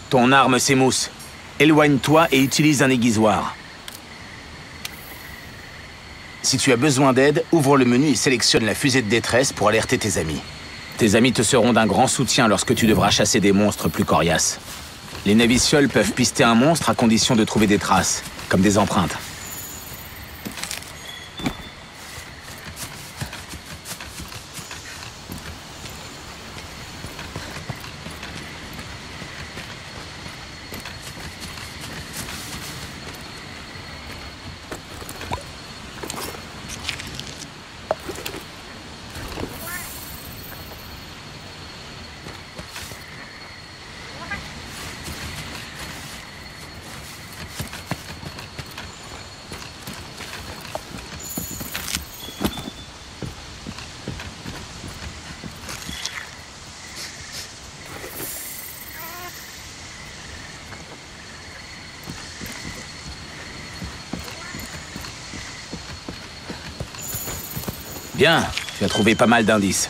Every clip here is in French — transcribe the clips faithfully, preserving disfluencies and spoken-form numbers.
Ton arme s'émousse. Éloigne-toi et utilise un aiguisoir. Si tu as besoin d'aide, ouvre le menu et sélectionne la fusée de détresse pour alerter tes amis. Tes amis te seront d'un grand soutien lorsque tu devras chasser des monstres plus coriaces. Les navicioles peuvent pister un monstre à condition de trouver des traces, comme des empreintes. Bien, tu as trouvé pas mal d'indices.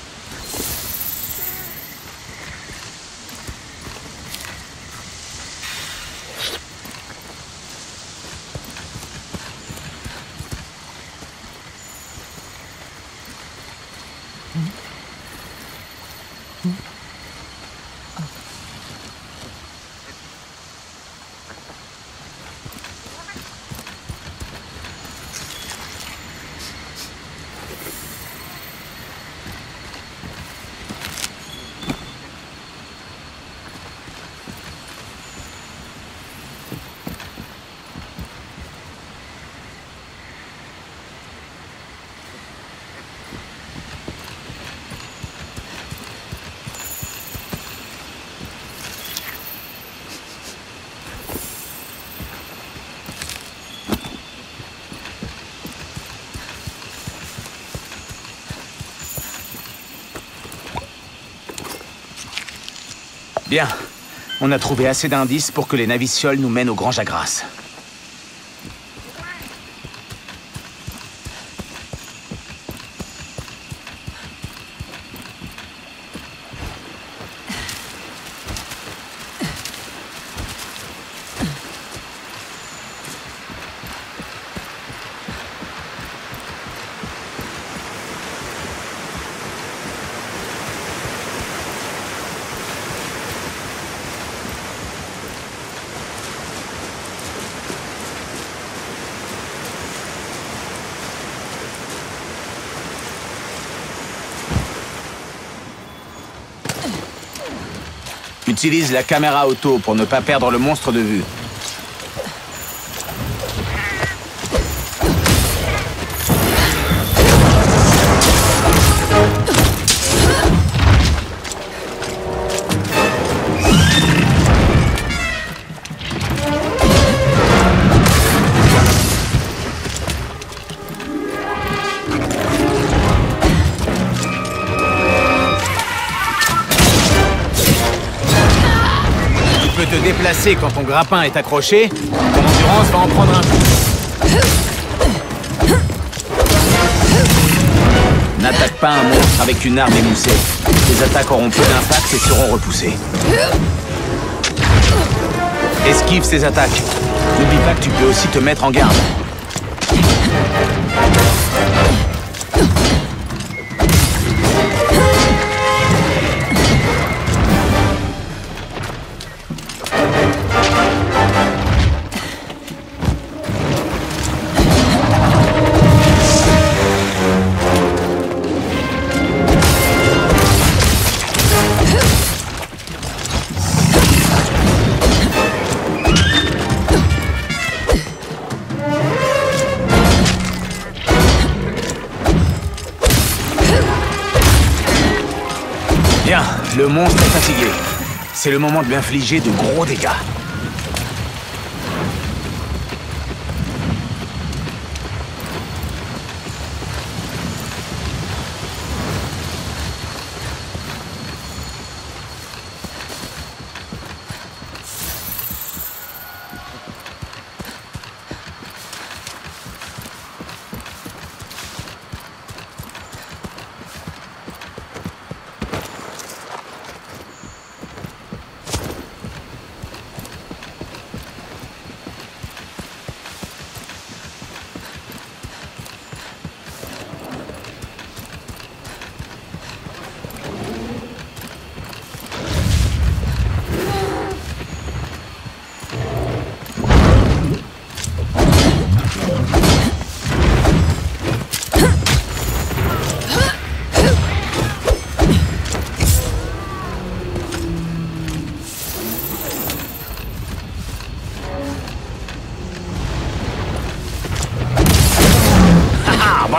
Bien. On a trouvé assez d'indices pour que les navicioles nous mènent au Grand Jagras. Utilise la caméra auto pour ne pas perdre le monstre de vue. Te déplacer quand ton grappin est accroché, ton endurance va en prendre un coup. N'attaque pas un monstre avec une arme émoussée. Tes attaques auront peu d'impact et seront repoussées. Esquive ces attaques. N'oublie pas que tu peux aussi te mettre en garde. Bien, le monstre est fatigué. C'est le moment de lui infliger de gros dégâts.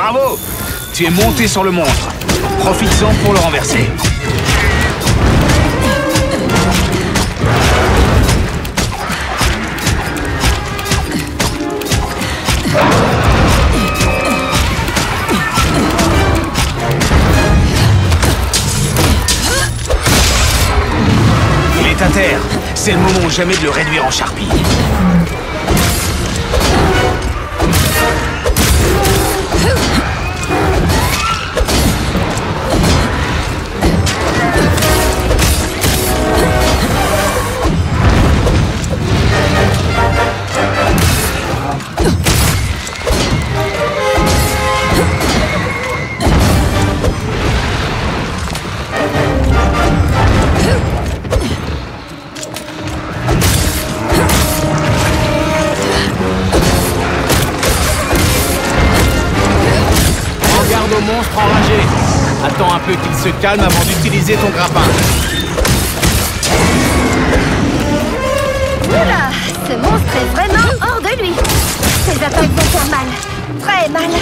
Bravo! Tu es monté sur le monstre. Profites-en pour le renverser. Il est à terre. C'est le moment ou jamais de le réduire en charpie. Monstre enragé. Attends un peu qu'il se calme avant d'utiliser ton grappin. Oula, ce monstre est vraiment hors de lui. Ses attaques vont faire mal. Très mal.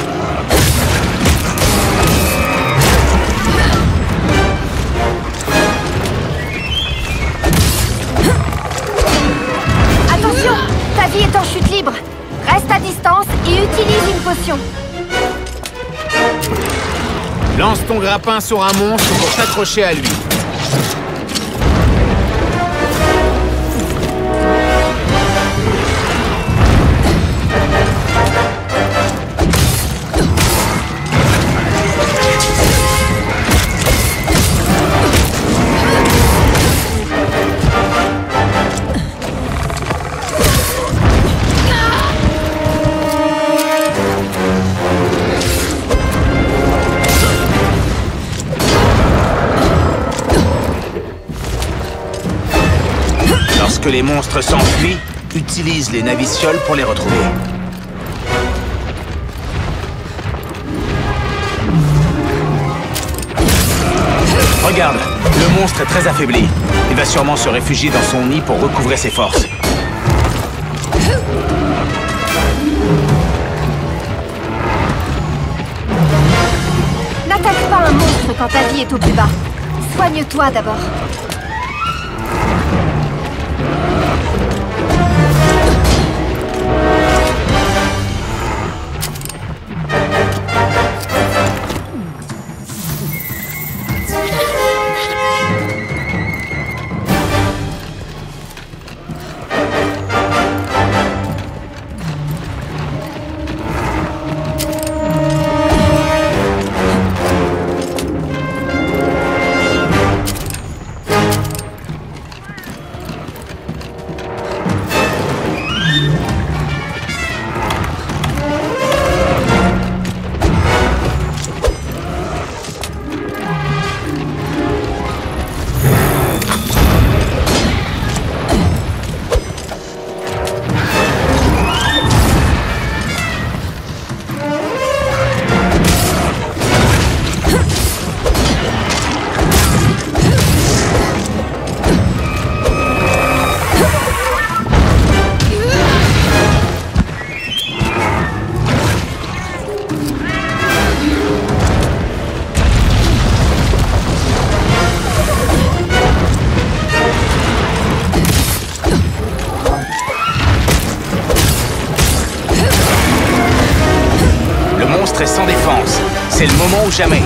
Attention, ta vie est en chute libre. Reste à distance et utilise une potion. Lance ton grappin sur un monstre pour t'accrocher à lui. Lorsque les monstres s'enfuient, utilise les navicioles pour les retrouver. Regarde, le monstre est très affaibli. Il va sûrement se réfugier dans son nid pour recouvrer ses forces. N'attaque pas un monstre quand ta vie est au plus bas. Soigne-toi d'abord. Est sans défense. C'est le moment ou jamais.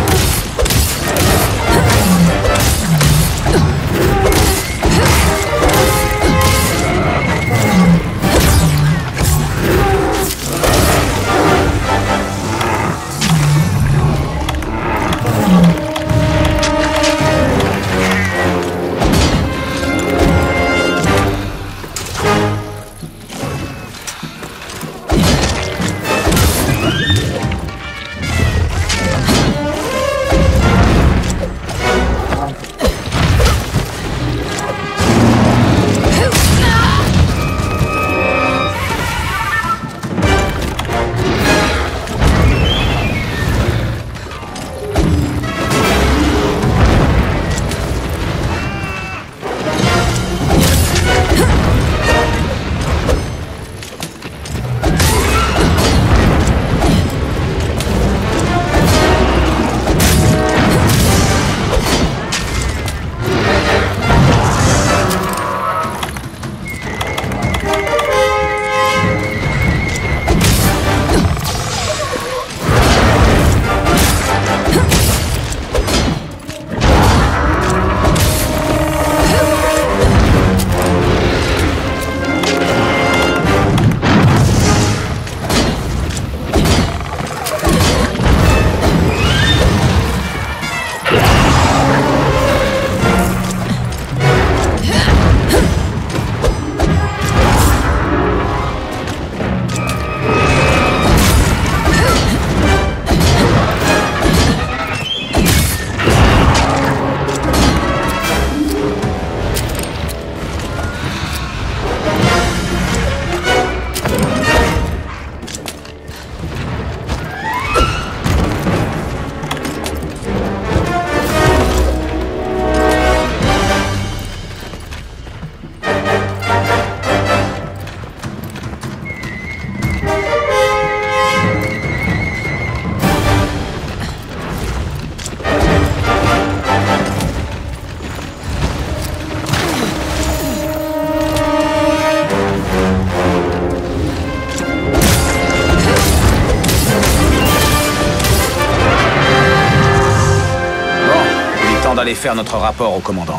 d'aller faire notre rapport au commandant.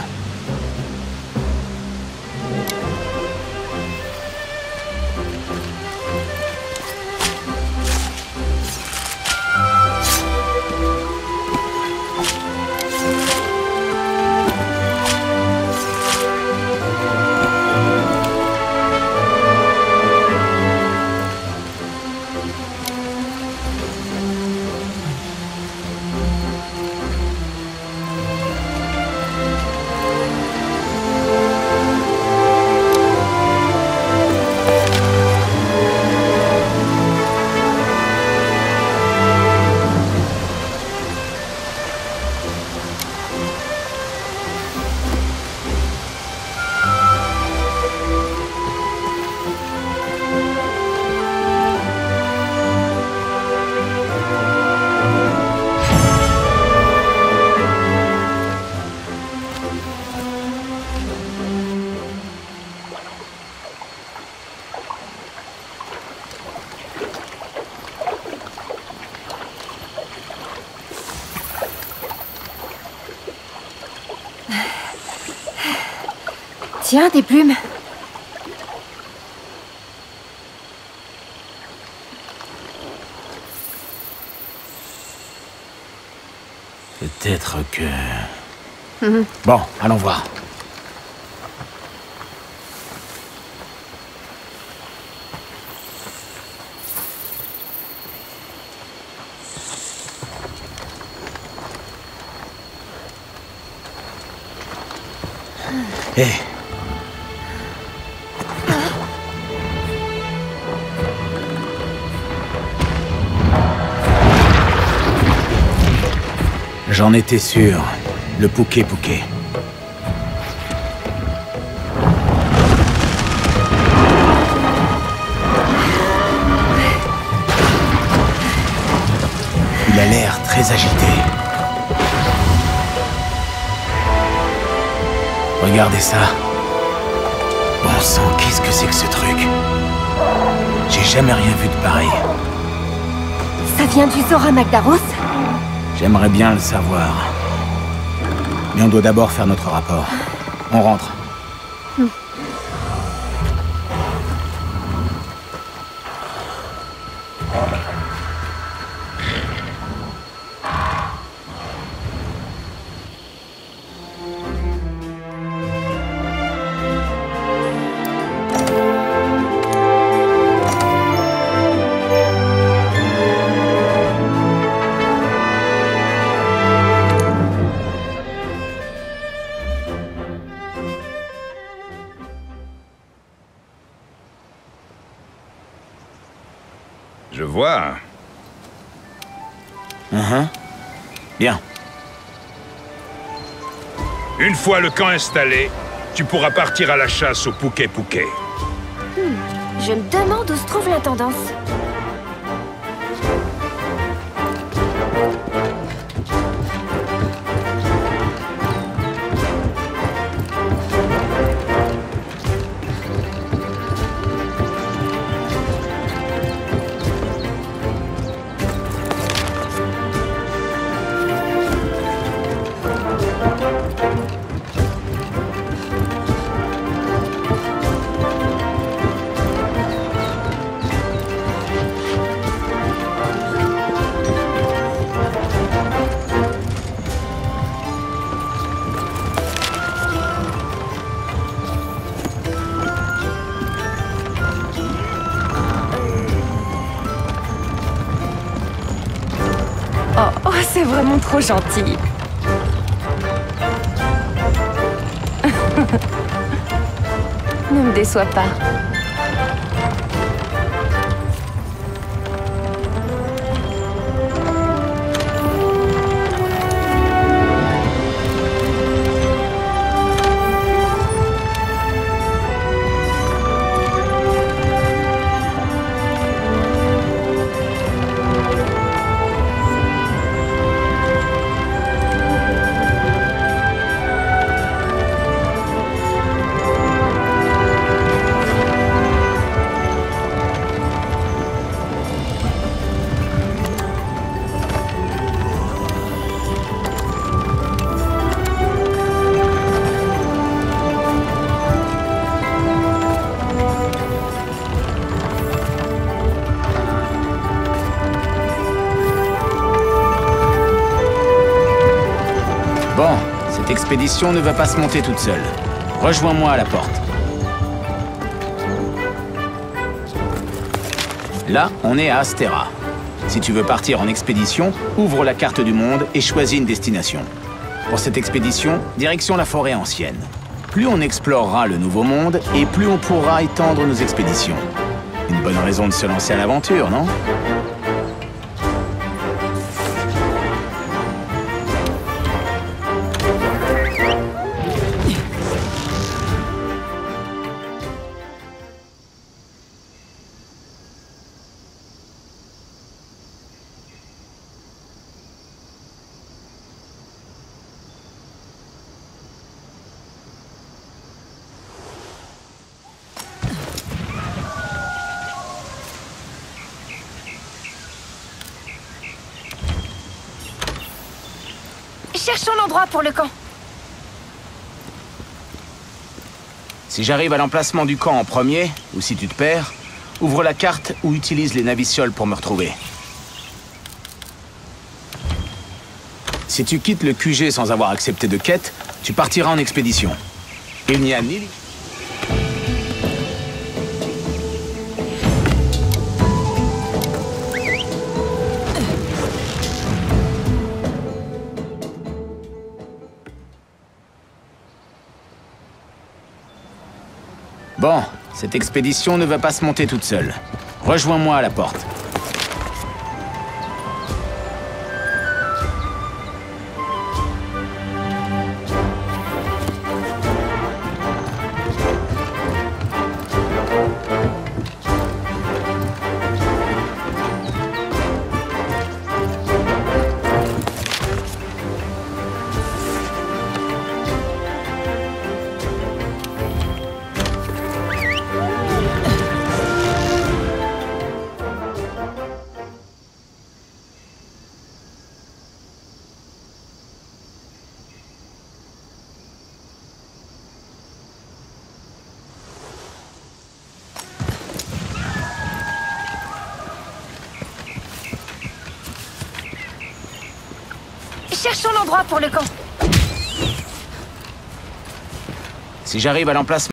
Tiens, tes plumes. Peut-être que... Mmh. Bon, allons voir. Hé hey. J'en étais sûr. Le Pouké Pouké. Il a l'air très agité. Regardez ça. Bon sang, qu'est-ce que c'est que ce truc? J'ai jamais rien vu de pareil. Ça vient du Zora Magdaros? J'aimerais bien le savoir. Mais on doit d'abord faire notre rapport. On rentre. Hmm. Je vois. Uh-huh. Bien. Une fois le camp installé, tu pourras partir à la chasse au Pouké Pouké. Hmm. Je me demande où se trouve l'intendance. Oh, oh c'est vraiment trop gentil. Ne me déçois pas. expédition ne va pas se monter toute seule. Rejoins-moi à la porte. Là, on est à Astera. Si tu veux partir en expédition, ouvre la carte du monde et choisis une destination. Pour cette expédition, direction la forêt ancienne. Plus on explorera le nouveau monde, et plus on pourra étendre nos expéditions. Une bonne raison de se lancer à l'aventure, non ? Cherchons l'endroit pour le camp. Si j'arrive à l'emplacement du camp en premier, ou si tu te perds, ouvre la carte ou utilise les navicioles pour me retrouver. Si tu quittes le Q G sans avoir accepté de quête, tu partiras en expédition. Il n'y a ni... Bon, cette expédition ne va pas se monter toute seule. Rejoins-moi à la porte. Cherchons l'endroit pour le camp. Si j'arrive à l'emplacement...